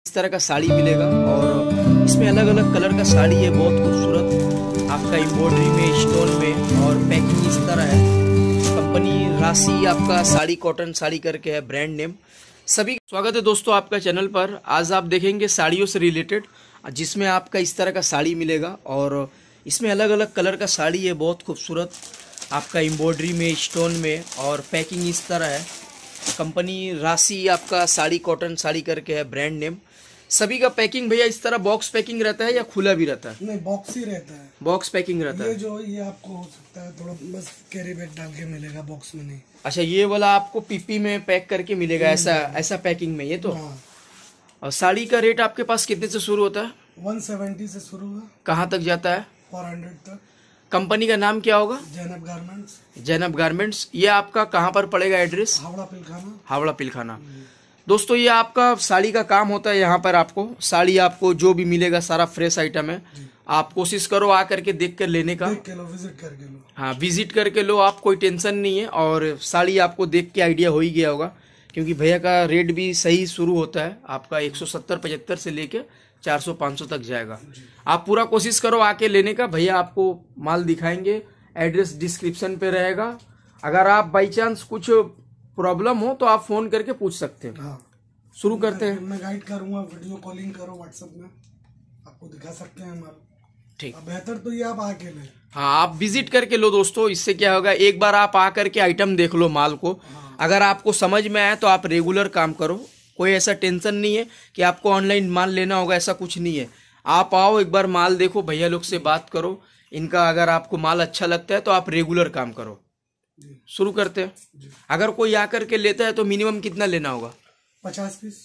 इस तरह का साड़ी मिलेगा और इसमें अलग अलग कलर का साड़ी है, बहुत खूबसूरत आपका एम्ब्रॉयडरी में, स्टोन में, और पैकिंग इस तरह है। कंपनी राशि आपका साड़ी कॉटन साड़ी करके है ब्रांड नेम। सभी स्वागत है दोस्तों आपका चैनल पर। आज आप देखेंगे साड़ियों से रिलेटेड, जिसमें आपका इस तरह का साड़ी मिलेगा और इसमें अलग अलग कलर का साड़ी है, बहुत खूबसूरत आपका एम्ब्रॉयडरी में, स्टोन में, और पैकिंग इस तरह है। कंपनी राशि आपका साड़ी कॉटन साड़ी करके है ब्रांड नेम। सभी का पैकिंग भैया इस तरह बॉक्स पैकिंग रहता है या खुला भी रहता है? नहीं, बॉक्स ही रहता है। बॉक्स पैकिंग रहता है। ये आपको हो सकता है थोड़ा बस कैरी बैग डाल के मिलेगा, बॉक्स में नहीं। अच्छा, ये वाला आपको पीपी में पैक करके मिलेगा, ऐसा पैकिंग में ये तो। हाँ। और साड़ी का रेट आपके पास कितने से शुरू होता है? 170 से शुरू है। कहाँ तक जाता है? 400 तक। कंपनी का नाम क्या होगा? जैनब गारमेंट्स। जैनब गारमेंट्स। ये आपका कहाँ पर पड़ेगा एड्रेस? हावड़ा पिलखाना। हावड़ा पिलखाना। दोस्तों ये आपका साड़ी का काम होता है। यहाँ पर आपको साड़ी आपको जो भी मिलेगा सारा फ्रेश आइटम है। आप कोशिश करो आकर के देख कर लेने का। देख के लो, विजिट करके लो। हाँ, विजिट करके लो आप, कोई टेंशन नहीं है। और साड़ी आपको देख के आइडिया हो ही गया होगा, क्योंकि भैया का रेट भी सही शुरू होता है आपका 170-75 से लेके 400-500 तक जाएगा। आप पूरा कोशिश करो आके लेने का। भैया आपको माल दिखाएंगे, एड्रेस डिस्क्रिप्शन पे रहेगा। अगर आप बाई चांस कुछ प्रॉब्लम हो तो आप फोन करके पूछ सकते हैं। हाँ। शुरू करते हैं। मैं गाइड करूंगा, वीडियो कॉलिंग करो, व्हाट्सएप में आपको दिखा सकते हैं माल। ठीक, बेहतर तो ये आप आके ले। हाँ, आप विजिट करके लो दोस्तों। इससे क्या होगा, एक बार आप आकर के आइटम देख लो माल को। अगर आपको समझ में आए तो आप रेगुलर काम करो। कोई ऐसा टेंशन नहीं है कि आपको ऑनलाइन माल लेना होगा, ऐसा कुछ नहीं है। आप आओ, एक बार माल देखो, भैया लोग से बात करो इनका। अगर आपको माल अच्छा लगता है तो आप रेगुलर काम करो। शुरू करते हैं। अगर कोई आकर के लेता है तो मिनिमम कितना लेना होगा? 50 पीस।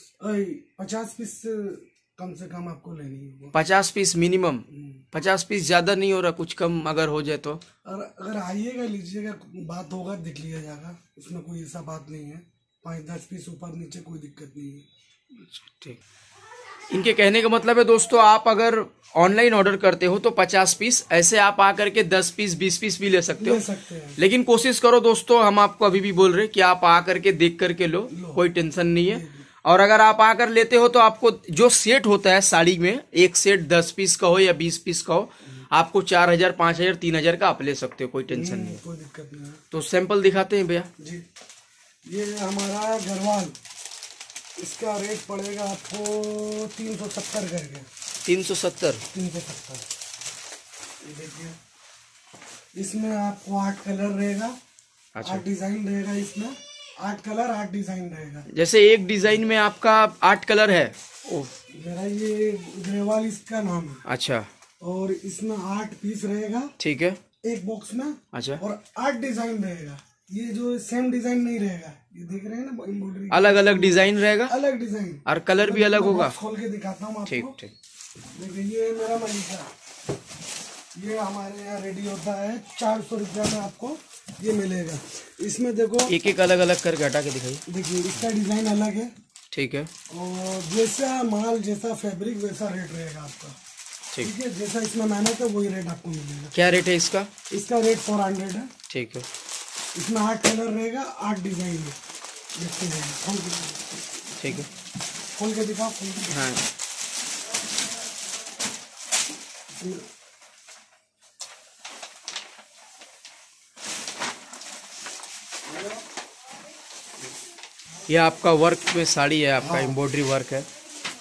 50 पीस कम से कम आपको लेनी है। 50 पीस मिनिमम। 50 पीस ज्यादा नहीं हो रहा, कुछ कम अगर हो जाए तो? अगर आइएगा, लीजिएगा, बात होगा, देख लिया जाएगा। उसमें कोई ऐसा बात नहीं है। 5-10 पीस ऊपर नीचे कोई दिक्कत नहीं है। ठीक। इनके कहने का मतलब है दोस्तों, आप अगर ऑनलाइन ऑर्डर करते हो तो 50 पीस, ऐसे आप आकर के 10 पीस 20 पीस भी ले सकते हो। लेकिन कोशिश करो दोस्तों, हम आपको अभी भी बोल रहे हैं कि आप आकर के देख करके लो, कोई टेंशन नहीं है। और अगर आप आकर लेते हो तो आपको जो सेट होता है साड़ी में, एक सेट 10 पीस का हो या 20 पीस का हो, आपको 4000, 5000, 3000 का आप ले सकते हो, कोई टेंशन नहीं है। कोई दिक्कत नहीं है। तो सैंपल दिखाते हैं भैया जी। ये हमारा गढ़वाल, इसका रेट पड़ेगा आपको 370 करके। 370। देखिए, इसमें आपको 8 कलर रहेगा। अच्छा। 8 डिजाइन रहेगा इसमें। 8 कलर 8 डिजाइन रहेगा। जैसे एक डिजाइन में आपका 8 कलर है। ओह, मेरा ये गढ़वाल इसका नाम है। अच्छा। और इसमें 8 पीस रहेगा, ठीक है, एक बॉक्स में। अच्छा। और 8 डिजाइन रहेगा। ये जो सेम डिजाइन नहीं रहेगा, ये देख रहे हैं ना, एम्ब्रॉयडरी अलग अलग डिजाइन रहेगा, अलग डिजाइन, और कलर भी अलग होगा। खोल के दिखाता हूँ आपको। ठीक ठीक। देखिए, ये मेरा मनीषा, ये हमारे यहाँ रेडी होता है। 400 रुपया में आपको ये मिलेगा। इसमें देखो, एक एक अलग अलग करके हटा के दिखाइए। देखिए, इसका डिजाइन अलग है। ठीक है। और जैसा माल, जैसा फैब्रिक, वैसा रेट रहेगा आपका। ठीक है, जैसा इसमें मेहनत है वही रेट आपको मिलेगा। क्या रेट है इसका? इसका रेट 400 है। ठीक है। इसमें 8 कलर रहेगा, 8 डिजाइन है। देखते जाइए, खोल के, ठीक है, खोल के दिखाओ, खोल के। हाँ। ये आपका वर्क में साड़ी है, आपका एम्ब्रॉयडरी वर्क है।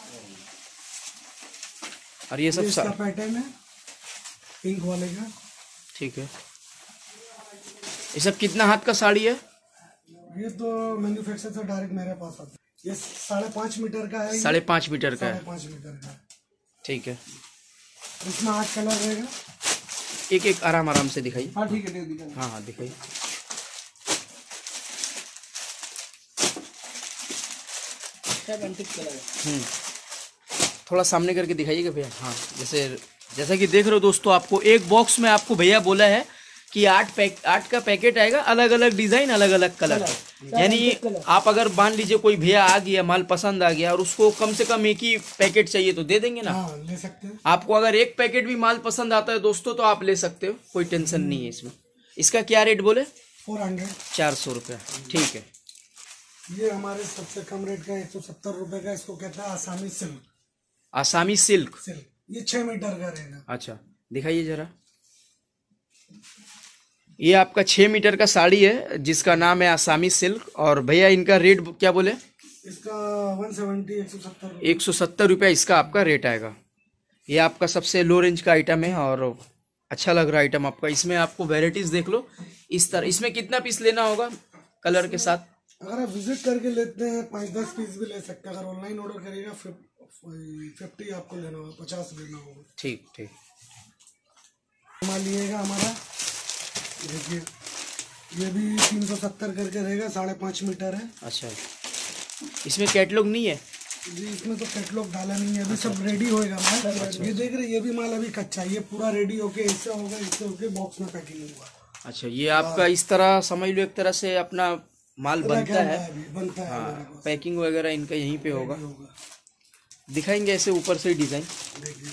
और ये सब इसका पैटर्न है पिंक वाले का। ठीक है। ये सब कितना हाथ का साड़ी है? ये तो मैन्युफैक्चर से डायरेक्ट मेरे पास आता है। ये 5.5 मीटर का है। 5.5 मीटर का है। 5.5 मीटर का है। ठीक है। इसमें 8 कलर रहेगा। एक एक आराम आराम से दिखाइए। हाँ ठीक है, हाँ हाँ दिखाइए। थोड़ा सामने करके दिखाइएगा भैया। हाँ, जैसा कि देख रहे हो दोस्तों, आपको एक बॉक्स में आपको भैया बोला है कि 8 का पैकेट आएगा, अलग अलग डिजाइन, अलग अलग कलर। यानी आप अगर मान लीजिए कोई भैया आ गया, माल पसंद आ गया और उसको कम से कम एक ही पैकेट चाहिए तो दे देंगे ना? हाँ, ले सकते हैं। आपको अगर एक पैकेट भी माल पसंद आता है दोस्तों तो आप ले सकते हो, कोई टेंशन नहीं है इसमें। इसका क्या रेट बोले? 400। 400 रुपया। ठीक है। ये हमारे सबसे कम रेट का 170 रुपए का, इसको कहता है आसामी सिल्क। आसामी सिल्क। ये 6 मीटर का रहेगा। अच्छा दिखाइए जरा। ये आपका 6 मीटर का साड़ी है जिसका नाम है आसामी सिल्क। और भैया इनका रेट क्या बोले? इसका 170 170 170 रुपया इसका आपका रेट आएगा। ये आपका सबसे लो रेंज का आइटम है और अच्छा लग रहा है आइटम आपका। इसमें आपको वेराइटीज देख लो इस तरह। इसमें कितना पीस लेना होगा कलर के साथ? अगर आप विजिट करके लेते हैं 5-10 पीस भी ले सकते हैं। अगर ऑनलाइन ऑर्डर करेगा 50 आपको लेना होगा, 50 लेना होगा। ठीक ठीक। माल लिएगा हमारा, देखिए ये भी 370 करके रहेगा, 5.5 मीटर है। अच्छा इसमें कैटलॉग नहीं है जी? इसमें तो कैटलॉग डाला नहीं है अभी। अच्छा, सब रेडी होएगा माल। ये देख रहे, ये भी माल अभी कच्चा है। ये पूरा रेडी होके ऐसा होगा, इससे होके बॉक्स में पैकिंग होगा। अच्छा ये आपका इस तरह समझ लो, एक तरह से अपना माल बनता है। बनता है। हाँ, पैकिंग वगैरह इनका यहीं पे होगा। दिखाएंगे ऐसे ऊपर से डिजाइन। देखिए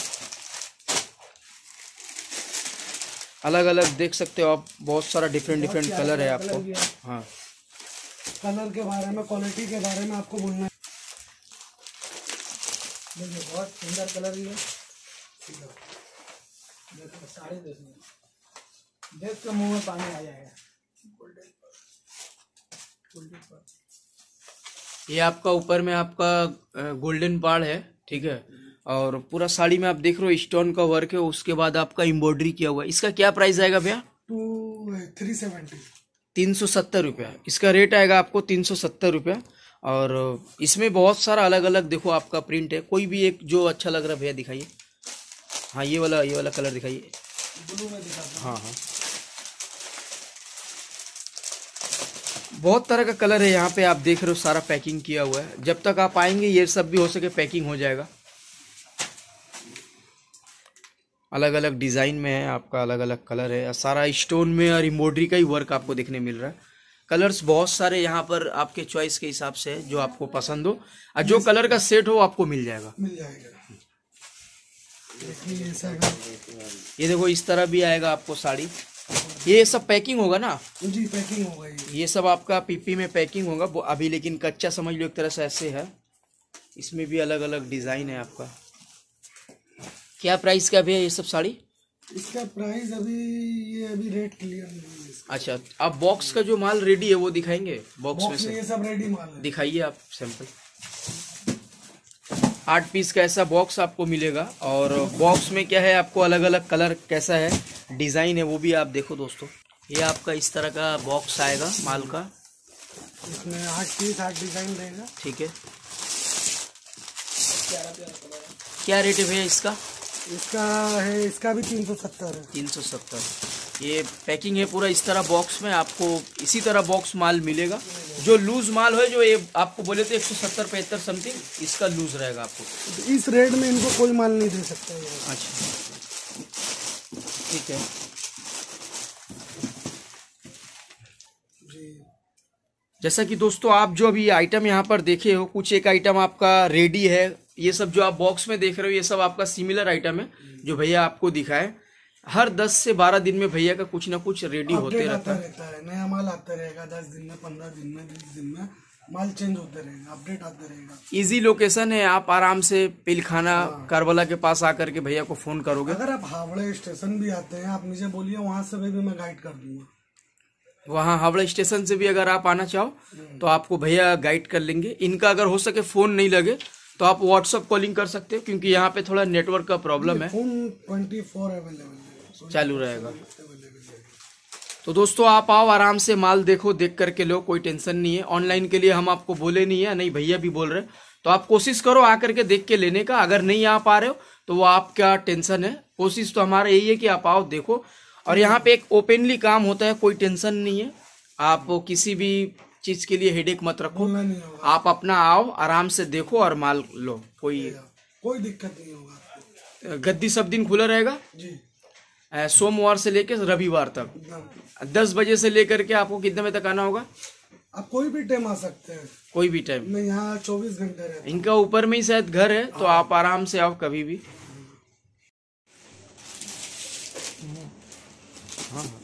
अलग अलग देख सकते हो आप, बहुत सारा डिफरेंट कलर है आपको। हाँ कलर के बारे में, क्वालिटी के बारे में आपको बोलना है। देखिए बहुत सुंदर कलर ये है। देखो साड़ी देखिए, देख के मुंह में पानी आ जाएगा। ये आपका ऊपर में आपका गोल्डन पाड़ है, ठीक है। और पूरा साड़ी में आप देख रहे हो स्टोन का वर्क है, उसके बाद आपका एम्ब्रॉयडरी किया हुआ है। इसका क्या प्राइस आएगा भैया? 370 रुपया इसका रेट आएगा आपको, 370 रुपया। और इसमें बहुत सारा अलग अलग देखो आपका प्रिंट है। कोई भी एक जो अच्छा लग रहा है भैया दिखाइए। हाँ ये वाला कलर दिखाइए। ब्लू में दिखाता हूं। हाँ हाँ बहुत तरह का कलर है यहाँ पे, आप देख रहे हो सारा पैकिंग किया हुआ है। जब तक आप आएंगे ये सब भी हो सके पैकिंग हो जाएगा। अलग अलग डिजाइन में है आपका, अलग अलग कलर है। सारा स्टोन में और एम्ब्रॉयडरी का ही वर्क आपको देखने मिल रहा है। कलर्स बहुत सारे यहाँ पर आपके चॉइस के हिसाब से है, जो आपको पसंद हो और जो कलर का सेट हो आपको मिल जाएगा। ये देखो इस तरह भी आएगा आपको साड़ी। ये सब पैकिंग होगा ना जी? पैकिंग होगा ये सब आपका पीपी में पैकिंग होगा अभी, लेकिन कच्चा समझ लो एक तरह से ऐसे है। इसमें भी अलग अलग डिजाइन है आपका। क्या प्राइस का भी है ये सब साड़ी? इसका प्राइस अभी रेट क्लियर नहीं है। अच्छा अब बॉक्स का जो माल रेडी है वो दिखाएंगे। बॉक्स में से ये सब रेडी माल है। दिखाइए आप सैंपल। 8 पीस का ऐसा बॉक्स आपको मिलेगा। और बॉक्स में क्या है आपको अलग अलग कलर कैसा है, डिजाइन है, वो भी आप देखो दोस्तों। ये आपका इस तरह का बॉक्स आएगा माल का। इसमें 8 पीस 8 डिजाइन रहेगा। ठीक है। क्या रेट है भैया इसका? इसका भी 370 है। 370। ये पैकिंग है पूरा इस तरह बॉक्स में। आपको इसी तरह बॉक्स माल मिलेगा। जो लूज माल है, जो ये आपको बोले थे 170-75 समथिंग, इसका लूज रहेगा आपको। इस रेट में इनको कोई माल नहीं दे सकता है। अच्छा ठीक है जी। जैसा कि दोस्तों आप जो अभी आइटम यहाँ पर देखे हो, कुछ एक आइटम आपका रेडी है। ये सब जो आप बॉक्स में देख रहे हो ये सब आपका सिमिलर आइटम है जो भैया आपको दिखाए। हर 10 से 12 दिन में भैया का कुछ ना कुछ रेडी होते रहता है। नया माल आता रहेगा। 10 दिन में, 15 दिन में, 20 दिन में माल चेंज होते रहेगा, अपडेट आते रहेगा। इजी लोकेशन है, आप आराम से पिलखाना करबला के पास आकर के भैया को फोन करोगे। अगर आप हावड़ा स्टेशन भी आते हैं, आप मुझे बोलिए, वहां से भी मैं गाइड कर दूंगा। वहाँ हावड़ा स्टेशन से भी अगर आप आना चाहो तो आपको भैया गाइड कर लेंगे। इनका अगर हो सके फोन नहीं लगे तो आप व्हाट्सएप कॉलिंग कर सकते हो, क्योंकि यहाँ पे थोड़ा नेटवर्क का प्रॉब्लम है। फोन 24 अवेलेबल चालू रहेगा। तो दोस्तों आप आओ, आराम से माल देखो, देख करके लो, कोई टेंशन नहीं है। ऑनलाइन के लिए हम आपको बोले नहीं है, नहीं भैया भी बोल रहे, तो आप कोशिश करो आकर के देख के लेने का। अगर नहीं आ पा रहे हो तो वो आपका टेंशन है। कोशिश तो हमारा यही है कि आप आओ देखो। और यहाँ पे एक ओपनली काम होता है, कोई टेंशन नहीं है। आप किसी भी चीज के लिए हेडेक मत रखो, आप अपना आओ, आराम से देखो और माल लो। कोई दिक्कत नहीं होगा। गद्दी सब दिन खुला रहेगा जी, सोमवार से लेकर रविवार तक। 10 बजे से लेकर के आपको कितने बजे तक आना होगा? आप कोई भी टाइम आ सकते हैं। कोई भी टाइम। मैं यहाँ 24 घंटे रहता हूँ। इनका ऊपर में ही शायद घर है, तो आप आराम से आओ कभी भी। हाँ